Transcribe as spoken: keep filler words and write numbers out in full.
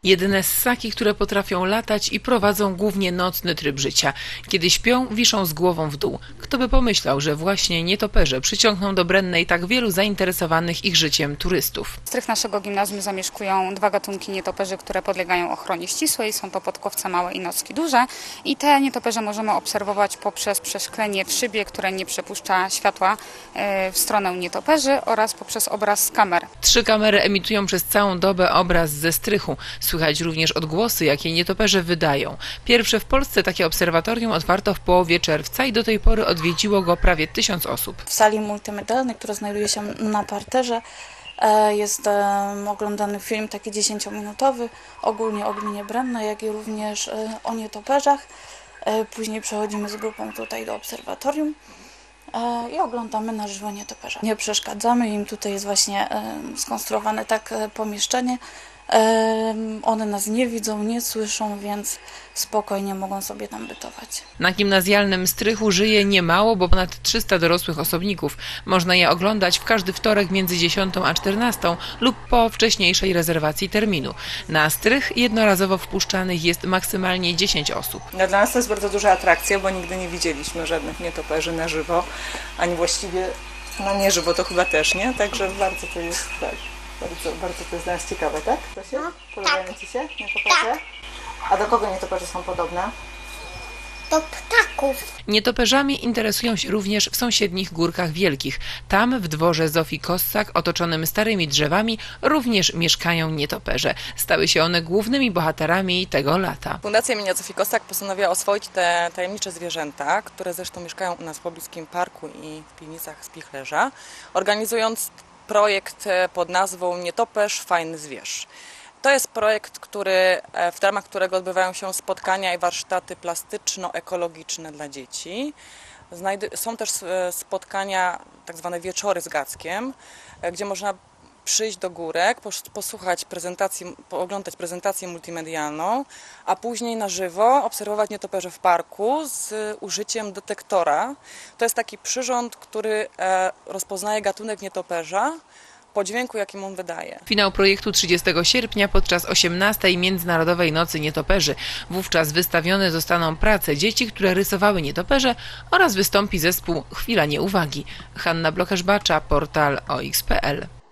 Jedyne ssaki, które potrafią latać i prowadzą głównie nocny tryb życia. Kiedy śpią, wiszą z głową w dół. Kto by pomyślał, że właśnie nietoperze przyciągną do Brennej tak wielu zainteresowanych ich życiem turystów. Strych naszego gimnazjum zamieszkują dwa gatunki nietoperzy, które podlegają ochronie ścisłej. Są to podkowce małe i nocki duże. I te nietoperze możemy obserwować poprzez przeszklenie w szybie, które nie przepuszcza światła w stronę nietoperzy, oraz poprzez obraz z kamer. Trzy kamery emitują przez całą dobę obraz ze strychu. Słychać również odgłosy, jakie nietoperze wydają. Pierwsze w Polsce takie obserwatorium otwarto w połowie czerwca i do tej pory odwiedziło go prawie tysiąc osób. W sali multimedialnej, która znajduje się na parterze, jest oglądany film taki dziesięciominutowy, ogólnie o gminie Brenna, jak i również o nietoperzach. Później przechodzimy z grupą tutaj do obserwatorium i oglądamy na żywo nietoperza. Nie przeszkadzamy im, tutaj jest właśnie skonstruowane tak pomieszczenie. One nas nie widzą, nie słyszą, więc spokojnie mogą sobie tam bytować. Na gimnazjalnym strychu żyje niemało, bo ponad trzysta dorosłych osobników. Można je oglądać w każdy wtorek między dziesiątą a czternastą lub po wcześniejszej rezerwacji terminu. Na strych jednorazowo wpuszczanych jest maksymalnie dziesięć osób. No, dla nas to jest bardzo duża atrakcja, bo nigdy nie widzieliśmy żadnych nietoperzy na żywo, ani właściwie na nieżywo to chyba też, nie? Także bardzo to jest tak. Bardzo, bardzo to jest dla nas ciekawe, tak? Proszę? No, podobają tak. Ci się nietoperze? Tak. A do kogo nietoperze są podobne? Do ptaków. Nietoperzami interesują się również w sąsiednich Górkach Wielkich. Tam, w dworze Zofii Kossak, otoczonym starymi drzewami, również mieszkają nietoperze. Stały się one głównymi bohaterami tego lata. Fundacja imienia Zofii Kossak postanowiła oswoić te tajemnicze zwierzęta, które zresztą mieszkają u nas w pobliskim parku i w piwnicach Spichlerza, organizując projekt pod nazwą Nietoperz – Fajny Zwierz. To jest projekt, który, w ramach którego odbywają się spotkania i warsztaty plastyczno-ekologiczne dla dzieci. Są też spotkania, tak zwane wieczory z Gackiem, gdzie można przyjść do górek, posłuchać prezentacji, pooglądać prezentację multimedialną, a później na żywo obserwować nietoperze w parku z użyciem detektora. To jest taki przyrząd, który rozpoznaje gatunek nietoperza po dźwięku, jakim on wydaje. Finał projektu trzydziestego sierpnia podczas osiemnastej Międzynarodowej Nocy Nietoperzy. Wówczas wystawione zostaną prace dzieci, które rysowały nietoperze, oraz wystąpi zespół Chwila Nieuwagi. Hanna Blokerz-Bacza, portal o x kropka p l.